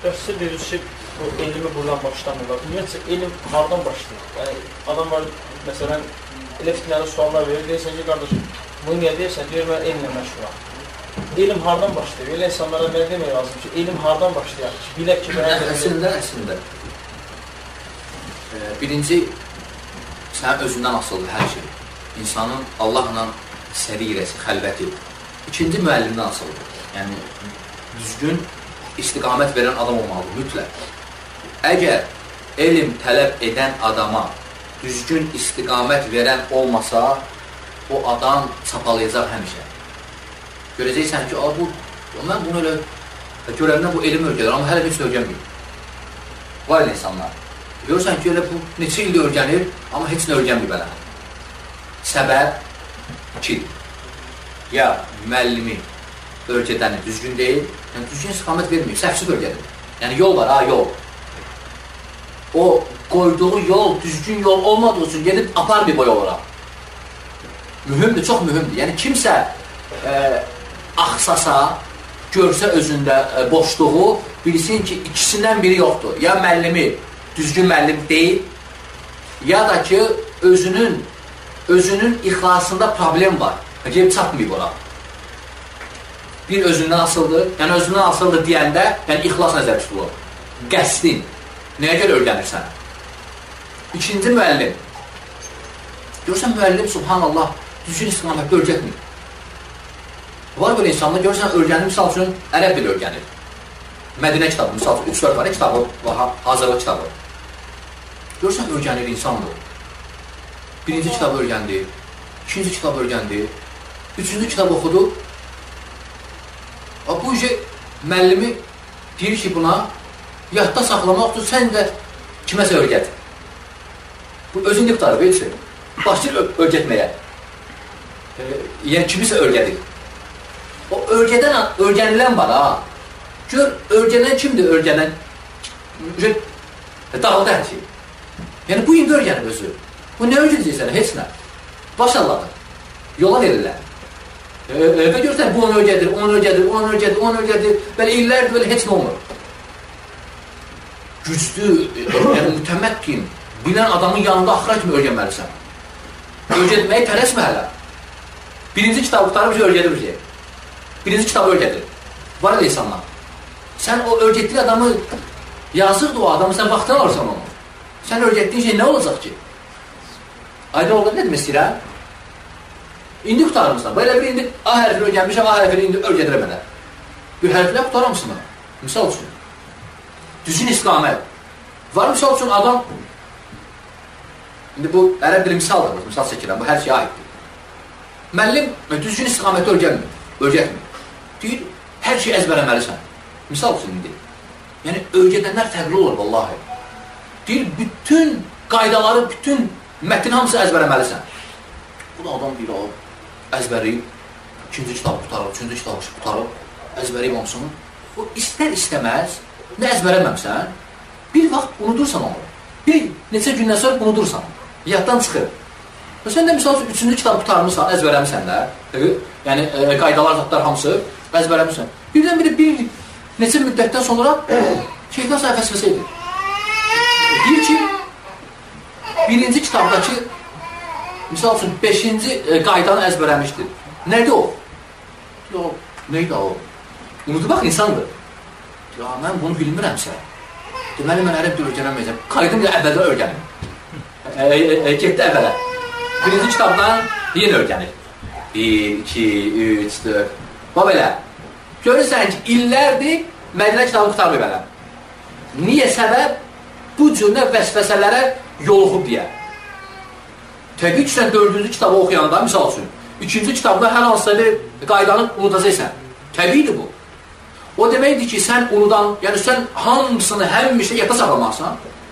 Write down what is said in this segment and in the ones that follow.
Siz deyirsiniz ki, bu elmi buradan başlamırlar. Ümumiyyətcə, elm hardan başlayır? Yəni, adamlar, məsələn, elə fitnəli suallar verir, deyirsən ki, qardaşım, bunu niyə deyirsən? Deyir, mən elmlə məşğulam. Elm hardan başlayır? Elə insanlara nə demək lazım ki, elm hardan başlayır? Bilək ki, Əslində, birinci, sənin özündən asılıdır hər şey. İnsanın Allahla sərirəsi, xəlvəti. İkinci, müəllimdən asılıdır. Yəni, düzgün istiqamət verən adam olmalıdır, mütləq. Əgər elm tələb edən adama düzgün istiqamət verən olmasa, o adam çapalayacaq həmişə. Görəcəksən ki, mən bunu elə görəndən bu elm öyrənir, amma hələ heç öyrənməyim. Var elə insanlar. Görürsən ki, elə bu neçə ildə öyrənir, amma heç nə öyrənməyib elə. Səbəb ikidir. Ya müəllimi öyrədəni düzgün deyil, yəni düzgün istiqamət verməyib, səhvsiz öyrədir. Yəni yol var, yol. O qoyduğu yol, düzgün yol olmadığı üçün gedib aparmıyıb o yolara. Mühümdür, çox mühümdür. Yəni kimsə axsasa, görsə özündə boşluğu, bilsin ki, ikisindən biri yoxdur. Ya müəllimi düzgün müəllim deyil, ya da ki, özünün ixlasında problem var. Gelib çatmayıb ora. Bir özündən asıldır, yəni özündən asıldır deyəndə, yəni ixlas nəzər tutulur. Qəsdin. Nəyə görə öyrənirsən? İkinci müəllim. Görürsən, müəllim, subhanallah, düzgün istiqamətdə öyrətmir. Var böyle insanlar, görürsən, öyrənir, misal üçün, ərəb dili öyrənir. Mədinə kitabı, misal üçün, 3-4 var, kitabı, hazırlıq kitabı. Görürsən, öyrənir insandır. Birinci kitabı öyrəndi, ikinci kitabı öyrəndi, üçüncü kitabı oxudu. Bu işe müəllimi deyir ki, buna yadda saxlamaq üçün sən də kiməsə öyrət. Bu özün qıptarı, belki. Başlayır öyrətməyə. Yəni kimisə öyrədir. O öyrənilən var, ha. Gör, öyrənən kimdir, öyrənən? Dağıldı hər şey. Yəni bu indi öyrənib özü. Bu nə öyrənəcək sənə? Heç nə. Baş Allah'dır. Yola verirlər. Və görürsən, bu onu öyrədir, onu öyrədir, onu öyrədir, onu öyrədir. Belə illərdir, belə heç nə olmur. Güclü, yəni mütəmməkkün, bilən adamın yanında axıra kimi öyrənməlisən. Öyrətməyi tələsmə hələ. Birinci kitabı qutarıb bir şey öyrədir bir şey. Birinci kitabı öyrədir. Var elə insanlar. Sən o öyrətdiyi adamı, yazıqdır o adamı, sən vaxtdan alırsan onu. Sən öyrətdiyin şey nə olacaq ki? Aydın oldu, nə demək istəyirəm? İndi qutarımızdan. Böyle bir indi A hərfini öyrənmişəm, A hərfini indi öyrədirəm elə. Bir hərflər qutarımsın. Misal üçün. Düzgün istiqamət. Var misal üçün adam, indi bu ərəb dili misaldır, misal çəkirəm, bu hər şeyə aiddir. Müəllim düzgün istiqaməti öyrətmir. Deyir, hər şeyi əzbərləməlisən. Misal üçün indi. Yəni, öyrədənlər fərqli olur, vallahi. Deyir, bütün qaydaları, bütün mətn hamısı əzbərləməlisən. Bu da adam deyir, əzbərləyib, ikinci kitabı qutarıb, üçüncü kitabı qutarıb, əzbərləyib hamısını. O istər istəməz, nə əzbərləməmsən, bir vaxt unudursan onu. Bir neçə gündən sonra unudursan, yaddan çıxır. Sən də misal üçün, üçüncü kitabı qutarmışsan, əzbərləmişsən də, yəni qaydalar, zatlar hamısı əzbərləmişsən. Birdən biri bir neçə müddətdən sonra şeytan səhifəsi edir. Deyir ki, birinci kitabdakı misal üçün 5-ci qaydanı əzbərləmişdir. Nədir o? Neydi o? Unudu bax, insandır. Ya, mən bunu bilmirəmsə. Deməli, mən ərəb dil öyrənəməyəcəm. Qaydım ilə əvvəldə öyrənim. Getdi əvvələ. Birinci kitabdan yenə öyrənir. 1, 2, 3, 4. Bax belə. Görürsən ki, illərdir Mədinə kitabı qutarmıyor belə. Niyə səbəb? Bu cürlə vəsvəsələrə yoluxub deyə. Təbii ki, sən 4-cü kitabı oxuyanda, misal üçün, 3-cü kitabda hər hansısa bir qaydanı unudacaqsən. Təbiidir bu. O deməkdir ki, sən unudan, yəni sən hamısını həmişə yadda saxlamaqsan.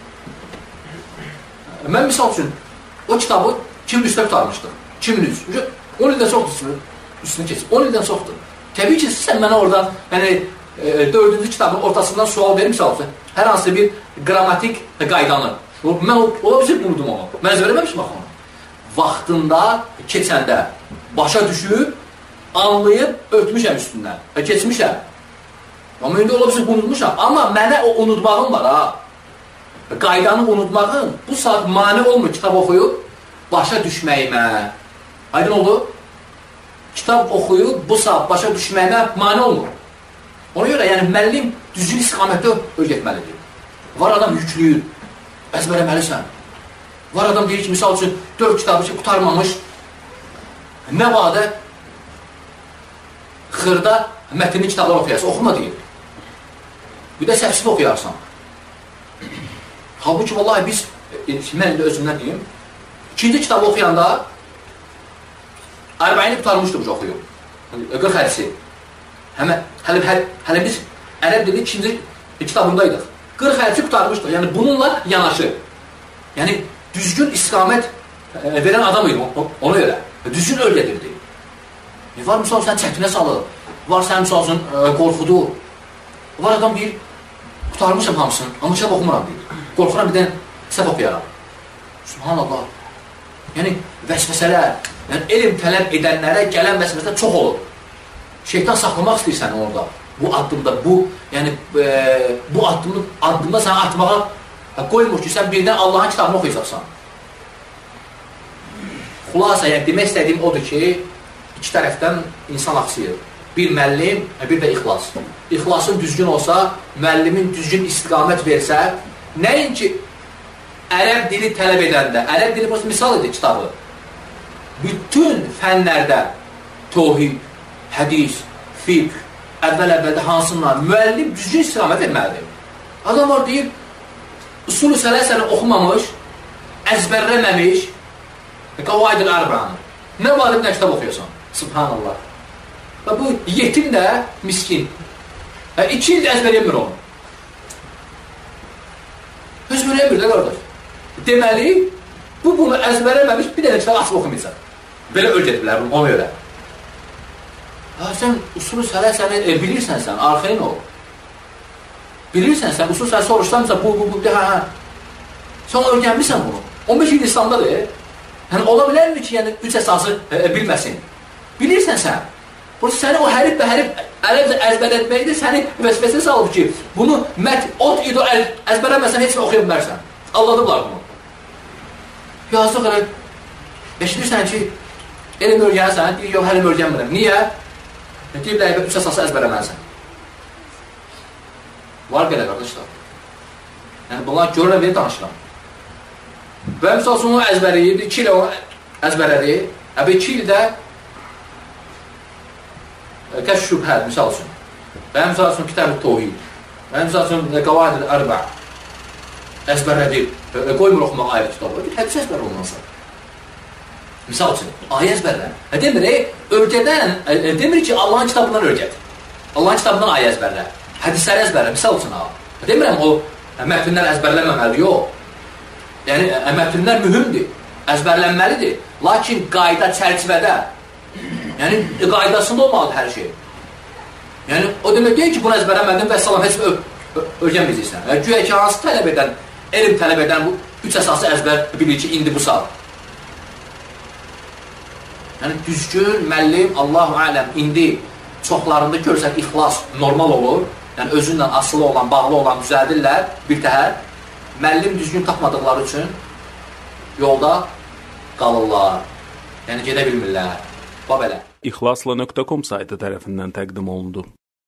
Mən misal üçün, o kitabı 2003-də qutarmışdım. 2003. 10 ildən çoxdur üstünü keçib. 10 ildən çoxdur. Təbii ki, sən mənə oradan, yəni 4-cü kitabın ortasından sual verir, misal üçün, hər hansısa bir qrammatik qaydanı. Mən o bizim unudum onu. Mən əzbərləməmişim axı onu. Vaxtında, keçəndə başa düşüb, anlayıb, ötmüşəm üstündən və keçmişəm. Amma indi ola bilsin unutmuşam. Amma mənə o unutmağım var ha. Qaydanı unutmağım bu saat mane olmur kitab oxuyub başa düşməyimə. Aydın oldu? Kitab oxuyub bu saat başa düşməyimə mane olmur. Ona görə yəni müəllim düzgün istiqamətdə öyrətməlidir. Var adam yüklüyür, əzbərləməlisən. Var adam deyir ki, misal üçün 4 kitabı ki, qutarmamış, nə vadə xırda mətnli kitablar oxuyarsan, oxuma deyir. Bir də səhvsiz oxuyarsan. Halbuki, vallahi biz, mən indi özümdən deyim, 2-ci kitabı oxuyanda 40-ni qutarmışdır bu oxuyub. 40 hədisi. Hələ biz ərəb dili 2-ci kitabındaydıq. 40 hədisi qutarmışdır. Yəni, bununla yanaşı. Yəni, düzgün istiqamət verən adam idi ona görə. Düzgün öyrədirdi. Var misal sən çətinə salır. Var sən misal üçün qorxudur. Var adam deyir, qutarmışam hamısını, amma kitab oxumuram deyir. Qorxuram bir dənə səhv oxuyaram. Subhanallah. Yəni, vəsvəsələr, yəni, elm tələb edənlərə gələn vəsvəsələr çox olur. Şeytan saxlamaq istəyirsən orada. Bu addımda, yəni, bu addımda səni atmağa qoymur ki, sən birdən Allahın kitabını oxuyacaqsan. Xulasa, yəni, demək istədiyim odur ki, iki tərəfdən insan axsıyır. Bir müəllim, bir də ixlas. İxlasın düzgün olsa, müəllimin düzgün istiqamət versə, nəinki ərəb dili tələb edəndə, ərəb dili misal edir kitabı. Bütün fənlərdə tohid, hədis, fiqh, əvvəl-əvvəldə hansınlar, müəllim düzgün istiqamət verməlidir. Adam var deyib, usul-u sələsəni oxumamış, əzbərləməmiş, qavaid-ül ərbanı. Nə valib, nə kitab oxuyorsan? Subhanallah. Və bu yetim də miskin. 2 ildə əzbərləmir onu. Əzbərləmir də qardaş. Deməli, bunu əzbərləməmiş bir dənə kitab açıb oxumayacaq. Belə öyrədiblər ona görə. Sən usul-u sələsəni bilirsən sən, arxain ol. Bilirsən sən, usul sələsə soruşsansa, bu, hə. Sən öyrənmirsən bunu. 15 il İslamdadır. Yəni, ola bilərmi ki, 3 əsası bilməsin? Bilirsən sən. Burası səni o hərif və hərif ərəbcə əzbərlətməkdir, səni vəsvəsə salıb ki, bunu ot ido əzbərləməsən, heç mi oxuya bilərsən? Anladıblar bunu. Yazıq elə, eşidirsən ki, elm öyrənsən, deyir, yox, həlim öyrənmirəm. Niyə? Deyirlər, 3 əsası əzbərləməlisən. Var belə, qardaşlar. Yəni, bunlar görürəm, belə danışıram. Və misal üçün onu əzbərləyirdi, 2 il onu əzbərlədi, 2 ildə kəş şübhəd, misal üçün. Və misal üçün kitab-ı tohid. Və misal üçün qavaid-ül ərba. Əzbərlədi, qoymur oxumaq ayə kitabı. Hədis əzbər olunansa. Misal üçün, ayə əzbərlə. Demir, öyrədən, demir ki, Allahın kitabından öyrət. Allahın kitabından ayə əzbərlə. Hədisləri əzbərlə, misal üçün. Demirəm, o mətnlər əzbərlənməməli, yox. Yəni, mətnlər mühümdür, əzbərlənməlidir. Lakin qayda çərçivədə, yəni, qaydasında olmalıdır hər şey. Yəni, o demək deyil ki, bunu əzbərlənmədin və salam, heç öyrənməyəcəksən. Güya ki, hansı tələb edən, elm tələb edən bu 3 əsası əzbər bilir ki, indi bu saat. Yəni, düzgün, müəllim, Allahu aləm, indi çoxlarında görsən, ixlas normal olur. Yəni, özünlə asılı olan, bağlı olan düzəldirlər bir təhər. Müəllim düzgün tapmadıqları üçün yolda qalırlar. Yəni, gedə bilmirlər. Bax belə. İxlasla.com saytı tərəfindən təqdim olundu.